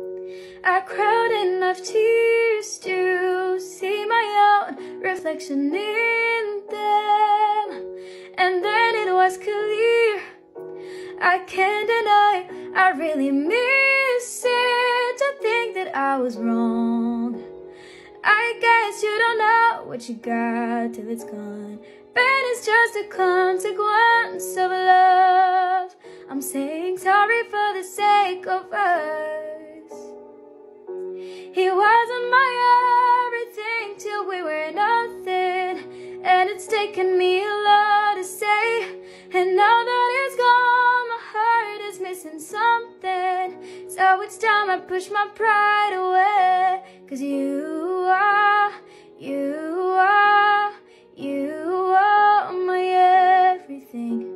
I cried enough tears to see my own reflection in them. And then it was clear, I can't deny, I really miss it. To think that I was wrong. I guess you don't know what you got till it's gone. Pain is just a consequence of love. I'm saying sorry for the sake of us. He wasn't my everything till we were nothing, and it's taken me a lot to say. And now that it's gone, my heart is missing something. So it's time I push my pride away. 'Cause you are my everything.